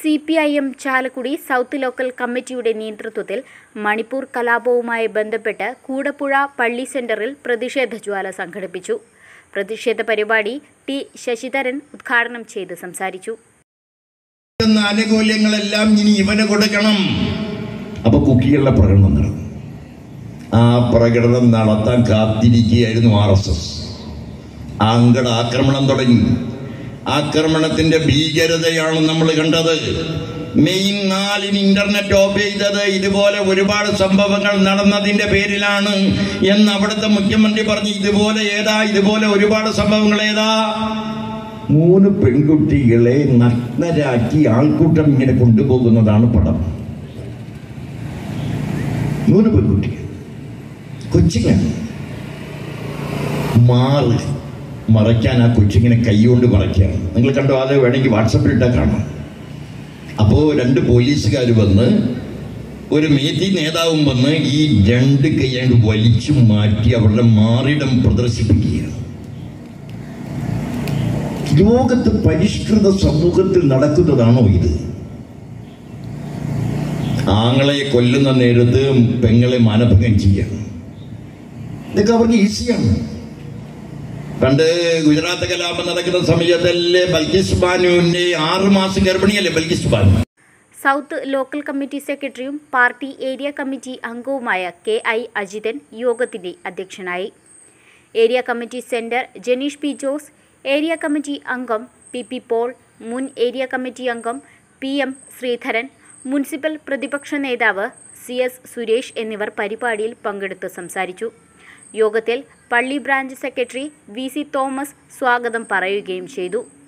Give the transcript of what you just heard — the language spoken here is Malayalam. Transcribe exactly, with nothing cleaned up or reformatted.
C P I M Chalakudy south local കമ്മിറ്റിയുടെ നേതൃത്വത്തിൽ മണിപ്പൂർ കലാപവുമായി ബന്ധപ്പെട്ട് കൂടപ്പുഴ പള്ളി സെന്ററിൽ പ്രതിഷേധ ജ്വാല സംഘടിപ്പിച്ചു. പ്രതിഷേധ പരിപാടി ടി ശശിധരൻ ഉദ്ഘാടനം ചെയ്ത് സംസാരിച്ചു. ആനുകൂല്യങ്ങളെല്ലാം ഇനി ഇവന് കൊടുക്കണം. അപ്പൊ കുക്കികളുടെ പ്രകടനം നടന്നു. ആ പ്രകടനം നടത്താൻ കാത്തിരിക്കുകയായിരുന്നു ആർ എസ് എസ്. അങ്ങട് ആക്രമണം തുടങ്ങി. ആക്രമണത്തിന്റെ ഭീകരതയാണ് നമ്മൾ കണ്ടത്. മെയ് നാലിന് ഇന്റർനെറ്റ് ഓഫ് ചെയ്തത് ഇതുപോലെ ഒരുപാട് സംഭവങ്ങൾ നടന്നതിന്റെ പേരിലാണ് എന്ന് അവിടുത്തെ മുഖ്യമന്ത്രി പറഞ്ഞു. ഇതുപോലെ ഏതാ ഇതുപോലെ ഒരുപാട് സംഭവങ്ങൾ ഏതാ? മൂന്ന് പെൺകുട്ടികളെ നഗ്നരാക്കി ആൾക്കൂട്ടം ഇങ്ങനെ കൊണ്ടുപോകുന്നതാണ് പടം. മൂന്ന് പെൺകുട്ടികൾ കൊച്ചിങ്ങാണ്. മാറ് മറയ്ക്കാൻ ആ കൊച്ചിങ്ങനെ കൈകൊണ്ട് മറയ്ക്കാണ്. നിങ്ങൾ കണ്ടോ? അത് വേണമെങ്കിൽ വാട്സപ്പിൽ ഇട്ടാൽ കാണാം. അപ്പോ രണ്ട് പോലീസുകാർ വന്ന് ഒരു മേത്തി നേതാവും വന്ന് ഈ രണ്ട് കൈയ്യാണ്ട് വലിച്ചു മാറ്റി അവരുടെ മാറിടം പ്രദർശിപ്പിക്കുകയാണ്. ലോകത്ത് പരിഷ്കൃത സമൂഹത്തിൽ നടക്കുന്നതാണോ ഇത്? ആങ്ങളെ കൊല്ലുന്ന നേരത്ത് പെങ്ങളെ മാനഭംഗം ചെയ്യണം. ഇതൊക്കെ അവർക്ക് ഈസിയാണ്. പണ്ട് ഗുജറാത്ത് കലാപം നടക്കുന്ന സമയത്തല്ലേ ബൽക്കിസ് ബാനുവിന്റെ ആറു മാസം ഗർഭിണിയല്ലേ Bilkis Banu? South local committee സെക്രട്ടറിയും പാർട്ടി ഏരിയ കമ്മിറ്റി അംഗവുമായ കെ ഐ അജിതൻ യോഗത്തിന്റെ അധ്യക്ഷനായി. Area committee centre Janeesh P Jose, area committee അംഗം പി പി പോൾ, മുൻ ഏരിയ കമ്മിറ്റി അംഗം പി എം ശ്രീധരൻ, മുനിസിപ്പൽ പ്രതിപക്ഷ നേതാവ് സി എസ് സുരേഷ് എന്നിവർ പരിപാടിയിൽ പങ്കെടുത്ത് സംസാരിച്ചു. യോഗത്തിൽ പള്ളി branch secretary V C Thomas സ്വാഗതം പറയുകയും ചെയ്തു.